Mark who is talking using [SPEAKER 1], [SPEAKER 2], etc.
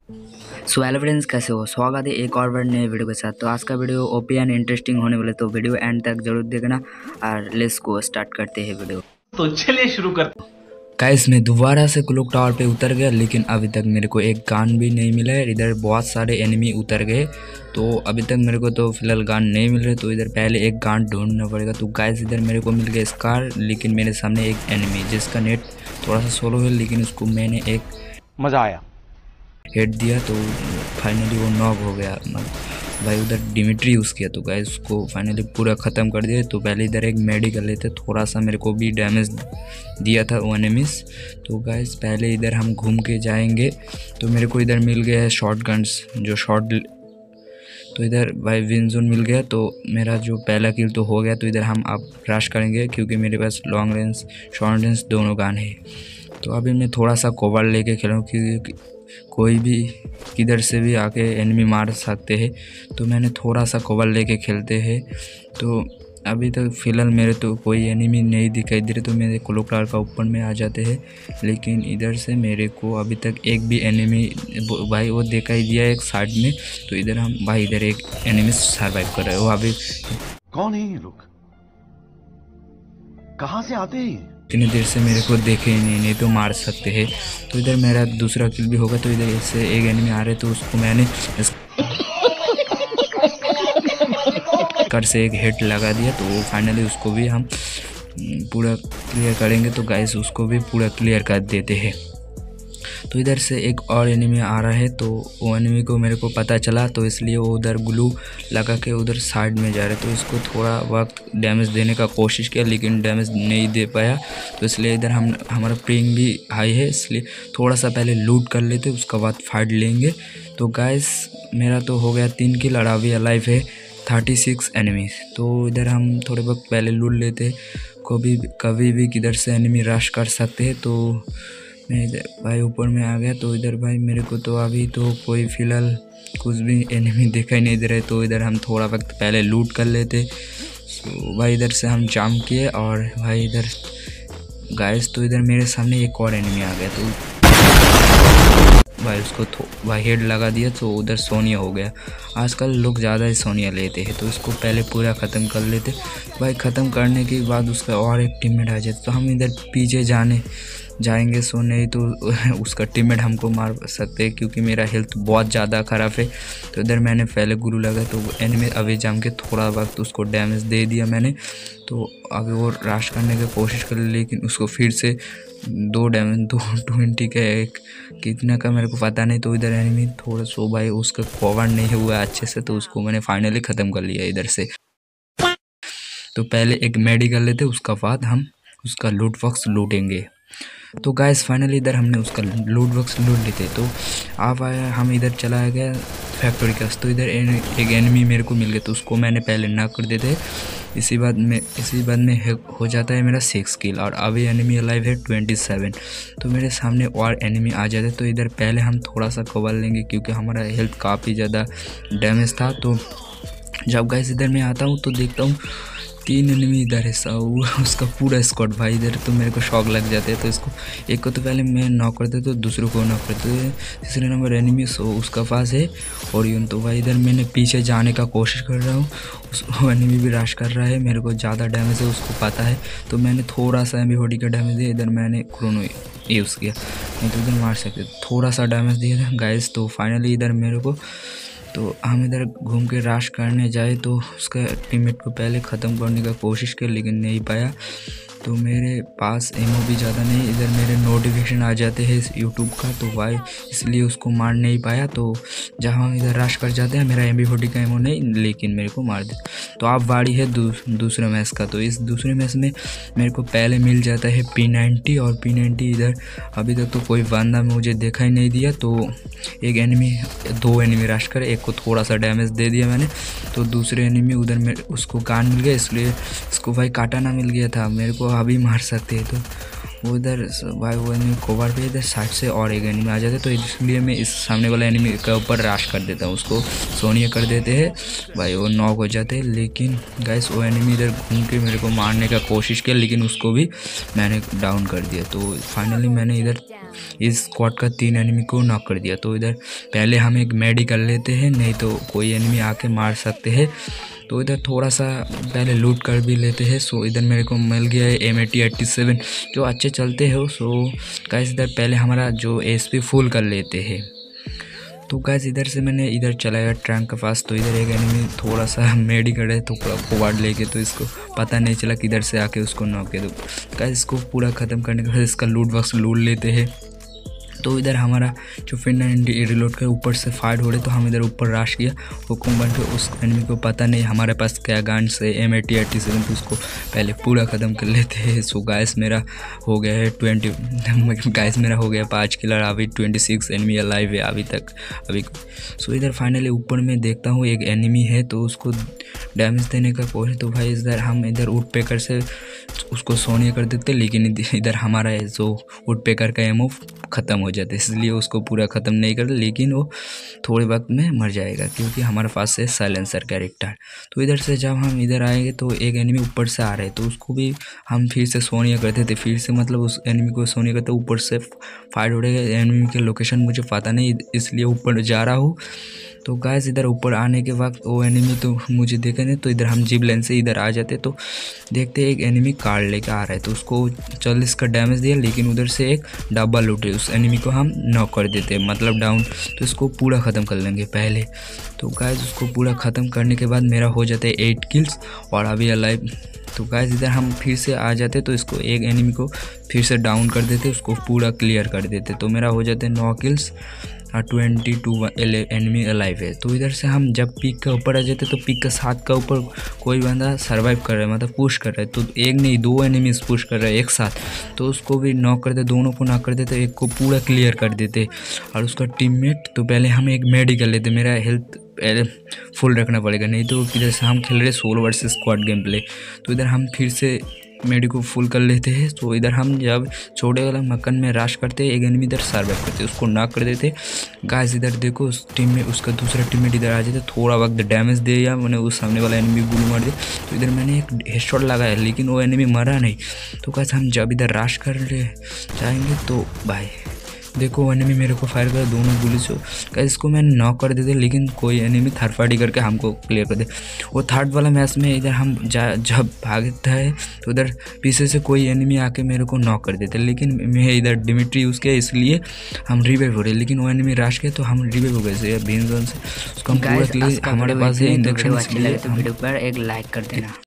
[SPEAKER 1] So hello friends, कैसे हो? स्वागत है एक और नए वीडियो के साथ। तो आज का वीडियो ओपी एंड इंटरेस्टिंग होने वाला, तो वीडियो एंड तक जरूर देखना। और लेट्स गो स्टार्ट करते हैं वीडियो।
[SPEAKER 2] तो चलिए शुरू करते हैं।
[SPEAKER 1] गाइस, मैं दोबारा से क्लॉक टावर पे उतर गया, लेकिन अभी तक मेरे को एक गन भी नहीं मिला है। इधर बहुत सारे एनिमी उतर गए, तो अभी तक मेरे को तो फिलहाल गन नहीं मिल रहे। तो इधर पहले एक गन ढूंढना पड़ेगा। तो गाइस, इधर मेरे को मिल गया स्कार, लेकिन मेरे सामने एक एनिमी जिसका नेट थोड़ा सा स्लो है, लेकिन उसको मैंने एक
[SPEAKER 2] मजा आया
[SPEAKER 1] हेड दिया तो फाइनली वो नॉक हो गया। भाई उधर डिमिट्री यूज़ किया, तो गाइस उसको फाइनली पूरा ख़त्म कर दिया। तो पहले इधर एक मेडिकल लेते, थोड़ा सा मेरे को भी डैमेज दिया था वो एनिमीज। तो गाइस पहले इधर हम घूम के जाएंगे। तो मेरे को इधर मिल गया है शॉर्ट गन्स, जो शॉर्ट। तो इधर भाई विन जोन मिल गया, तो मेरा जो पहला किल तो हो गया। तो इधर हम अब रश करेंगे, क्योंकि मेरे पास लॉन्ग रेंज शॉर्ट रेंज दोनों गन है। तो अभी मैं थोड़ा सा कवर लेके खेलूँ, क्योंकि कोई भी किधर से भी आके एनिमी मार सकते हैं। तो मैंने थोड़ा सा कवर लेके खेलते हैं। तो अभी तक फ़िलहाल मेरे तो कोई एनिमी नहीं दिखाई दे रहे, तो मेरे क्लॉक टावर का ऊपर में आ जाते हैं। लेकिन इधर से मेरे को अभी तक एक भी एनिमी भाई वो दिखाई दिया एक साइड में। तो इधर हम भाई इधर एक एनिमी सर्वाइव कर रहे हो। अभी
[SPEAKER 2] कौन है ये लोग, कहां से आते हैं?
[SPEAKER 1] इतनी देर से मेरे को देखे ही नहीं तो मार सकते हैं। तो इधर मेरा दूसरा किल भी होगा। तो इधर से एक एनिमी आ रहे, तो उसको मैंने कर से एक हेड लगा दिया। तो वो फाइनली उसको भी हम पूरा क्लियर करेंगे। तो गाइस उसको भी पूरा क्लियर कर देते हैं। तो इधर से एक और एनिमी आ रहा है, तो वो एनिमी को मेरे को पता चला, तो इसलिए वो उधर ग्लू लगा के उधर साइड में जा रहे। तो इसको थोड़ा वक्त डैमेज देने का कोशिश किया, लेकिन डैमेज नहीं दे पाया। तो इसलिए इधर हमारा पिंग भी हाई है, इसलिए थोड़ा सा पहले लूट कर लेते, उसके बाद फाइट लेंगे। तो गाइस मेरा तो हो गया 3 किल और अभी अलाइव है 36 एनिमीज। तो इधर हम थोड़े वक्त पहले लूट लेते, कभी भी किधर से एनिमी रश कर सकते हैं। तो मैं इधर भाई ऊपर में आ गया। तो इधर भाई मेरे को तो अभी तो कोई फ़िलहाल कुछ भी एनिमी दिखाई नहीं दे रहे। तो इधर हम थोड़ा वक्त पहले लूट कर लेते। तो भाई इधर से हम जाम किए, और भाई इधर गाइस तो इधर मेरे सामने एक और एनिमी आ गया। तो भाई उसको भाई हेड लगा दिया, तो उधर सोनिया हो गया। आजकल लोग ज़्यादा ही सोनिया लेते हैं, तो इसको पहले पूरा ख़त्म कर लेते। भाई ख़त्म करने के बाद उसका और एक टीममेट आ जाता, तो हम इधर पीछे जाएंगे। सो नहीं तो उसका टीममेट हमको मार सकते हैं, क्योंकि मेरा हेल्थ बहुत ज़्यादा ख़राब है। तो इधर मैंने पहले गुरु लगा, तो एनिमी अभी जाम के थोड़ा वक्त उसको डैमेज दे दिया मैंने। तो अभी वो रश करने की कोशिश कर, लेकिन उसको फिर से 2 डैमेज 220 का एक कितना का मेरे को पता नहीं। तो इधर एनिमी थोड़ा सो भाई उसका कवर नहीं हुआ अच्छे से, तो उसको मैंने फाइनली ख़त्म कर लिया इधर से। तो पहले एक मेडिकल लेते, उसका बाद हम उसका लूट बॉक्स लूटेंगे। तो गाइस फाइनली इधर हमने उसका लूट बॉक्स लूट लेते। तो आप आया, हम इधर चला गया फैक्ट्री का। तो इधर एक एनिमी मेरे को मिल गया, तो उसको मैंने पहले नॉक कर देते। इसी बाद में हो जाता है मेरा 6 किल, और अभी एनिमी अलाइव है 27। तो मेरे सामने और एनिमी आ जाते। तो इधर पहले हम थोड़ा सा कवर लेंगे, क्योंकि हमारा हेल्थ काफ़ी ज़्यादा डैमेज था। तो जब गाइस इधर मैं आता हूँ, तो देखता हूँ 3 एनिमी इधर है, उसका पूरा स्क्वाड। भाई इधर तो मेरे को शॉक लग जाते हैं। तो इसको एक को तो पहले मैं नॉक करते, तो दूसरे को नॉक करते। तीसरे नंबर एनिमी उसका पास है ओरियन। तो भाई इधर मैंने पीछे जाने का कोशिश कर रहा हूँ, वो एनिमी भी रश कर रहा है। मेरे को ज़्यादा डैमेज है उसको पता है, तो मैंने थोड़ा सा MP40 का डैमेज दिया। इधर मैंने क्रोनो यूज़ किया, नहीं तो इधर मार सकते। थोड़ा सा डैमेज दिया था गाइस। तो फाइनली इधर मेरे को, तो हम इधर घूम के रश करने जाए, तो उसका टीममेट को पहले ख़त्म करने का कोशिश की, लेकिन नहीं पाया। तो मेरे पास एमओ भी ज़्यादा नहीं, इधर मेरे नोटिफिकेशन आ जाते हैं यूट्यूब का, तो भाई इसलिए उसको मार नहीं पाया। तो जब हम इधर रश कर जाते हैं, मेरा MP40 का एमओ नहीं, लेकिन मेरे को मार दे। तो आप बारी है दूसरे मैच का। तो इस दूसरे मैच में मेरे को पहले मिल जाता है P90, और P90 इधर अभी तक तो कोई बंदा मुझे देखा ही नहीं दिया। तो दो एनिमी रश करे, एक को थोड़ा सा डैमेज दे दिया मैंने। तो दूसरे एनिमी उधर उसको कान मिल गया, इसलिए इसको भाई काटाना मिल गया था। मेरे को अभी मार सकते हैं, तो वो इधर भाई वो एनिमी कवर पे इधर साइड से और एक एनिमी आ जाते, तो इसलिए मैं इस सामने वाला एनिमी के ऊपर रश कर देता हूँ, उसको सोनिया कर देते हैं भाई, वो नॉक हो जाते हैं। लेकिन गाइस वो एनिमी इधर घूम के मेरे को मारने का कोशिश किया, लेकिन उसको भी मैंने डाउन कर दिया। तो फाइनली मैंने इधर इस स्क्वाड का 3 एनिमी को नॉक कर दिया। तो इधर पहले हम एक मेडी कर लेते हैं, नहीं तो कोई एनिमी आके मार सकते हैं। तो इधर थोड़ा सा पहले लूट कर भी लेते हैं। सो इधर मेरे को मिल गया है M8087 जो अच्छे चलते हो। सो गाइस इधर पहले हमारा जो SP फुल कर लेते हैं। तो गाइस इधर से मैंने इधर चलाया ट्रैंक के पास, तो इधर एक एनिमी थोड़ा सा मेडी करे तो पूरा फॉरवर्ड लेके, तो इसको पता नहीं चला किधर से आके उसको नॉक किया। तो गाइस इसको पूरा ख़त्म करने के बाद इसका लूट बॉक्स लूट लेते हैं। तो इधर हमारा जो फिर रिलोड के ऊपर से फाइट हो रहे, तो हम इधर ऊपर रश किया हुकुम बन के। उस एनिमी को पता नहीं हमारे पास क्या गन्स है M8087, तो उसको पहले पूरा ख़त्म कर लेते हैं। सो गाइस मेरा हो गया है 20 गाइस मेरा हो गया 5 किलर, अभी 26 एनिमी अलाइव है अभी तक अभी। सो इधर फाइनली ऊपर में देखता हूँ एक एनिमी है, तो उसको डैमेज देने का कोशिश, तो भाई इधर हम इधर वुड पेकर से उसको सोनिया कर देते, लेकिन इधर हमारा जो वुड पेकर का एमओ ख़त्म हो जाता है, इसलिए उसको पूरा ख़त्म नहीं करते, लेकिन वो थोड़े वक्त में मर जाएगा क्योंकि हमारे पास है साइलेंसर कैरेक्टर। तो इधर से जब हम इधर आएंगे तो एक एनिमी ऊपर से आ रहे हैं, तो उसको भी हम फिर से सोनिया करते थे, फिर से मतलब उस एनिमी को सोनिया करते, ऊपर से फाइट हो रही है। एनिमी के लोकेशन मुझे पता नहीं, इसलिए ऊपर जा रहा हूँ। तो गाइस इधर ऊपर आने के वक्त वो एनिमी तो मुझे देखे नहीं, तो इधर हम जिप लाइन से इधर आ जाते, तो देखते एक एनिमी कार्ड लेकर आ रहा है, तो उसको 40 का डैमेज दिया, लेकिन उधर से एक डब्बा लूटे, उस एनिमी को हम नॉक कर देते मतलब डाउन। तो इसको पूरा ख़त्म कर लेंगे पहले। तो गाइस उसको पूरा ख़त्म करने के बाद मेरा हो जाता है 8 किल्स और अभी अलाइव। तो गाइस इधर हम फिर से आ जाते, तो इसको एक एनिमी को फिर से डाउन कर देते, उसको पूरा क्लियर कर देते, तो मेरा हो जाते 9 किल्स और 22 एनिमी अलाइव है। तो इधर से हम जब पीक के ऊपर आ जाते, तो पीक के 7 का ऊपर कोई बंदा सर्वाइव कर रहा है, मतलब पुश कर रहा है, तो एक नहीं 2 एनिमीज पुश कर रहे हैं एक साथ, तो उसको भी नॉक कर देते, दोनों को नॉक कर देते, एक को पूरा क्लियर कर देते। और उसका टीममेट, तो पहले हम एक मेडिकल लेते, मेरा हेल्थ फुल रखना पड़ेगा, नहीं तो इधर से हम खेल रहे solo versus squad game play. तो इधर हम फिर से मेडी को फुल कर लेते हैं। तो इधर हम जब छोटे वाला मकान में रश करते हैं, एक एनिमी इधर सर्वाइव करते, उसको नॉक कर देते। गाइस इधर देखो उस टीम में उसका दूसरा टीममेट इधर आ जाते, थोड़ा वक्त डैमेज दे या मैंने उस सामने वाला एनिमी गोली मार दिया। तो इधर मैंने एक हेडशॉट लगाया, लेकिन वो एनिमी मरा नहीं। तो गाइस हम जब इधर रश कर जाएंगे, तो भाई देखो एनिमी मेरे को फायर कर दोनों गोली से, गाइस इसको मैंने नॉक कर देते, लेकिन कोई एनिमी थर्ड पार्टी करके हमको क्लियर कर दे। वो थर्ड वाला मैच में इधर हम जब भागता है, तो उधर पीछे से कोई एनिमी आके मेरे को नॉक कर देते, लेकिन मैं इधर डिमिट्री यूज़ किया, इसलिए हम रिवाइव हो रहे। लेकिन वो एनिमी रश के, तो हम रिवाइव हो गए भीम जोन से, उसको हम पूरा क्लियर, हमारे पास है इंडक्शन, इसलिए
[SPEAKER 3] वीडियो पर एक लाइक कर देना।